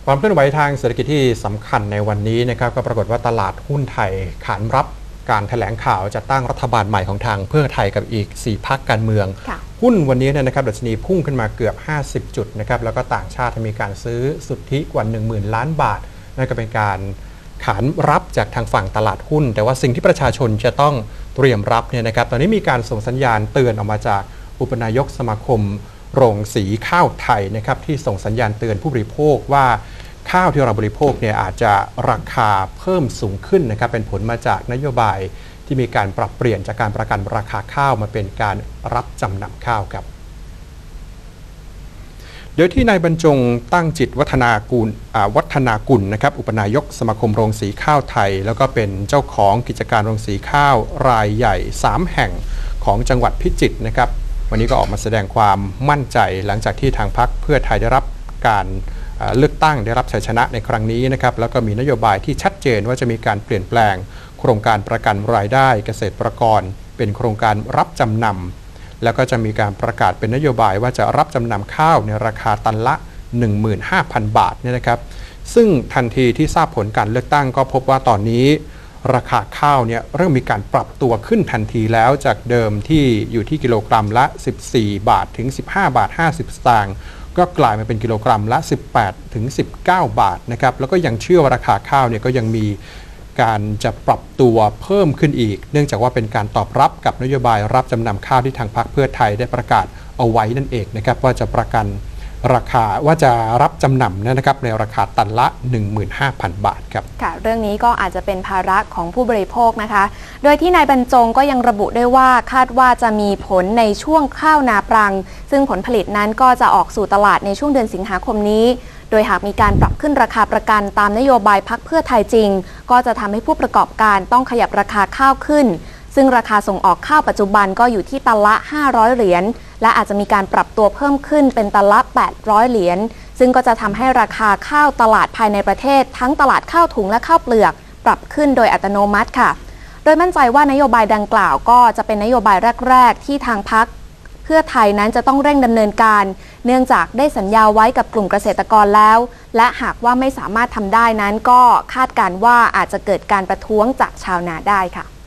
ความเคลื่อนไหวทางเศรษฐกิจที่สำคัญในวันนี้นะครับก็ปรากฏว่าตลาดหุ้นไทยขานรับการแถลงข่าวจะตั้งรัฐบาลใหม่ของทางเพื่อไทยกับอีก4พรรคการเมืองหุ้นวันนี้นะครับดัชนีพุ่งขึ้นมาเกือบ50จุดนะครับแล้วก็ต่างชาติมีการซื้อสุทธิกว่า 10,000 ล้านบาทนั่นก็เป็นการขานรับจากทางฝั่งตลาดหุ้นแต่ว่าสิ่งที่ประชาชนจะต้องเตรียมรับเนี่ยนะครับตอนนี้มีการส่งสัญญาณเตือนออกมาจากอุปนายกสมาคมโรงสีข้าวไทยนะครับที่ส่งสัญญาณเตือนผู้บริโภคว่าข้าวที่เราบริโภคเนี่ยอาจจะราคาเพิ่มสูงขึ้นนะครับเป็นผลมาจากนโยบายที่มีการปรับเปลี่ยนจากการประกันราคาข้าวมาเป็นการรับจำนำข้าวครับโดยที่นายบรรจงตั้งจิตวัฒนากุลนะครับอุปนายกสมาคมโรงสีข้าวไทยแล้วก็เป็นเจ้าของกิจการโรงสีข้าวรายใหญ่3แห่งของจังหวัดพิจิตรนะครับวันนี้ก็ออกมาแสดงความมั่นใจหลังจากที่ทางพรรคเพื่อไทยได้รับการเลือกตั้งได้รับชัยชนะในครั้งนี้นะครับแล้วก็มีนโยบายที่ชัดเจนว่าจะมีการเปลี่ยนแปลงโครงการประกันรายได้เกษตรกรเป็นโครงการรับจำนำแล้วก็จะมีการประกาศเป็นนโยบายว่าจะรับจำนำข้าวในราคาตันละ 15,000 บาทเนี่ยนะครับซึ่งทันทีที่ทราบผลการเลือกตั้งก็พบว่าตอนนี้ราคาข้าวเนี่ยเริ่มมีการปรับตัวขึ้นทันทีแล้วจากเดิมที่อยู่ที่กิโลกรัมละ14 บาทถึง15 บาท 50 สตางค์ก็กลายมาเป็นกิโลกรัมละ18 ถึง 19 บาทนะครับแล้วก็ยังเชื่อว่าราคาข้าวเนี่ยก็ยังมีการจะปรับตัวเพิ่มขึ้นอีกเนื่องจากว่าเป็นการตอบรับกับนโยบายรับจำนำข้าวที่ทางพรรคเพื่อไทยได้ประกาศเอาไว้นั่นเองนะครับว่าจะประกันราคาว่าจะรับจำนำนะครับในราคาตันละ 15,000 บาทครับค่ะเรื่องนี้ก็อาจจะเป็นภาระของผู้บริโภคนะคะโดยที่นายบรรจงก็ยังระบุด้วยว่าคาดว่าจะมีผลในช่วงข้าวนาปรังซึ่งผลผลิตนั้นก็จะออกสู่ตลาดในช่วงเดือนสิงหาคมนี้โดยหากมีการปรับขึ้นราคาประกันตามนโยบายพรรคเพื่อไทยจริงก็จะทำให้ผู้ประกอบการต้องขยับราคาข้าวขึ้นซึ่งราคาส่งออกข้าวปัจจุบันก็อยู่ที่ตันละ500เหรียญและอาจจะมีการปรับตัวเพิ่มขึ้นเป็นตันละ800เหรียญซึ่งก็จะทำให้ราคาข้าวตลาดภายในประเทศทั้งตลาดข้าวถุงและข้าวเปลือกปรับขึ้นโดยอัตโนมัติค่ะโดยมั่นใจว่านโยบายดังกล่าวก็จะเป็นนโยบายแรกๆที่ทางพรรคเพื่อไทยนั้นจะต้องเร่งดำเนินการเนื่องจากได้สัญญาไว้กับกลุ่มเกษตรกรแล้วและหากว่าไม่สามารถทำได้นั้นก็คาดการณ์ว่าอาจจะเกิดการประท้วงจากชาวนาได้ค่ะ